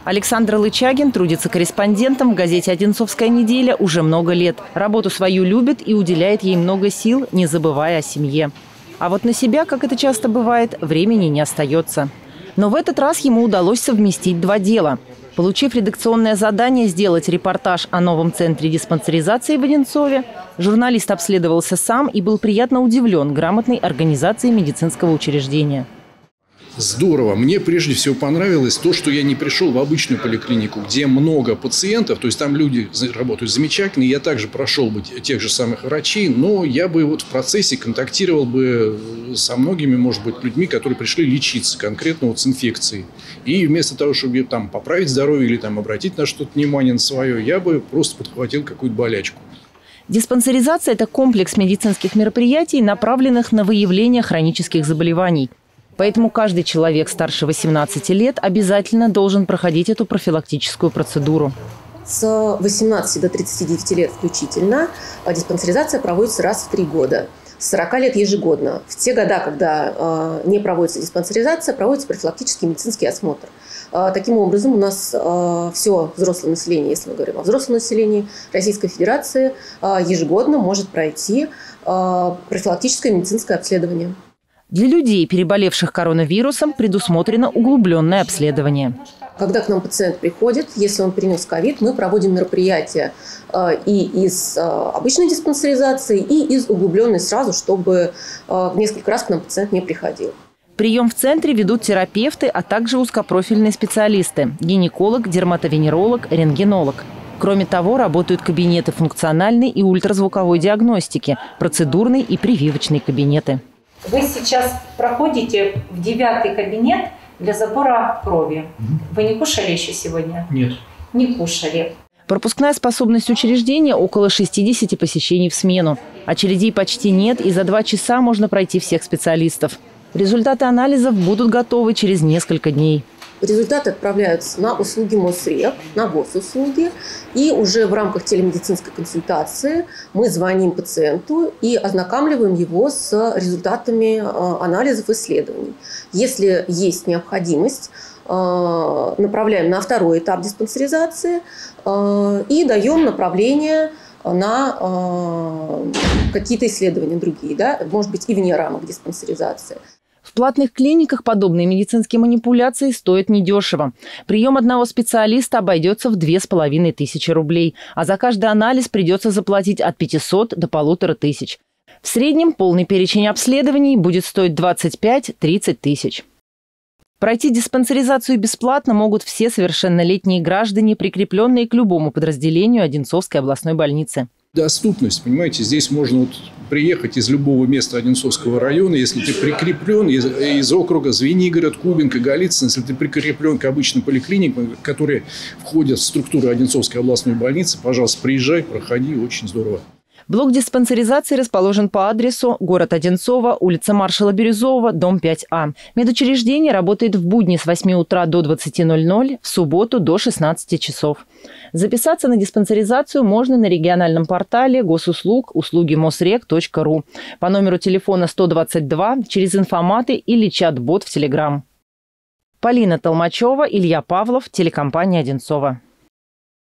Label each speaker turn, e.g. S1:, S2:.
S1: Александр Лычагин трудится корреспондентом в газете «Одинцовская неделя» уже много лет. Работу свою любит и уделяет ей много сил, не забывая о семье. А вот на себя, как это часто бывает, времени не остается. Но в этот раз ему удалось совместить два дела. Получив редакционное задание сделать репортаж о новом центре диспансеризации в Одинцове, журналист обследовался сам и был приятно удивлен грамотной организацией медицинского учреждения.
S2: Здорово. Мне прежде всего понравилось то, что я не пришел в обычную поликлинику, где много пациентов, то есть там люди работают замечательно. Я также прошел бы тех же самых врачей, но я бы вот в процессе контактировал бы со многими, может быть, людьми, которые пришли лечиться конкретно вот с инфекцией. И вместо того, чтобы там поправить здоровье или там обратить на что-то внимание на свое, я бы просто подхватил какую-то болячку.
S1: Диспансеризация – это комплекс медицинских мероприятий, направленных на выявление хронических заболеваний. Поэтому каждый человек старше 18 лет обязательно должен проходить эту профилактическую процедуру.
S3: С 18 до 39 лет включительно диспансеризация проводится раз в 3 года. С 40 лет ежегодно. В те года, когда не проводится диспансеризация, проводится профилактический медицинский осмотр. Таким образом, у нас все взрослое население, если мы говорим о взрослом населении Российской Федерации, ежегодно может пройти профилактическое медицинское обследование.
S1: Для людей, переболевших коронавирусом, предусмотрено углубленное обследование.
S3: Когда к нам пациент приходит, если он перенес ковид, мы проводим мероприятия и из обычной диспансеризации, и из углубленной сразу, чтобы несколько раз к нам пациент не приходил.
S1: Прием в центре ведут терапевты, а также узкопрофильные специалисты – гинеколог, дерматовенеролог, рентгенолог. Кроме того, работают кабинеты функциональной и ультразвуковой диагностики, процедурные и прививочные кабинеты.
S4: Вы сейчас проходите в 9-й кабинет для забора крови. Вы не кушали еще сегодня?
S2: Нет.
S4: Не кушали.
S1: Пропускная способность учреждения – около 60 посещений в смену. Очередей почти нет, и за 2 часа можно пройти всех специалистов. Результаты анализов будут готовы через несколько дней.
S3: Результаты отправляются на услуги МОСРЕК, на госуслуги. И уже в рамках телемедицинской консультации мы звоним пациенту и ознакомливаем его с результатами анализов и исследований. Если есть необходимость, направляем на 2-й этап диспансеризации и даем направление на какие-то исследования другие, да? Может быть, и вне рамок диспансеризации.
S1: В платных клиниках подобные медицинские манипуляции стоят недешево. Прием одного специалиста обойдется в 2500 рублей, а за каждый анализ придется заплатить от 500 до 1500. В среднем полный перечень обследований будет стоить 25-30 тысяч. Пройти диспансеризацию бесплатно могут все совершеннолетние граждане, прикрепленные к любому подразделению Одинцовской областной больницы.
S2: Доступность, понимаете, здесь можно вот приехать из любого места Одинцовского района, если ты прикреплен из округа Звенигород, Кубинка, Голицын, если ты прикреплен к обычным поликлиникам, которые входят в структуру Одинцовской областной больницы, пожалуйста, приезжай, проходи, очень здорово.
S1: Блок диспансеризации расположен по адресу город Одинцово, улица Маршала Бирюзового, дом 5А. Медучреждение работает в будни с 8 утра до 20:00, в субботу до 16 часов. Записаться на диспансеризацию можно на региональном портале госуслуг услуги-мосрек.ру по номеру телефона 122 через информаты или чат-бот в Телеграм. Полина Толмачева, Илья Павлов, телекомпания «Одинцово».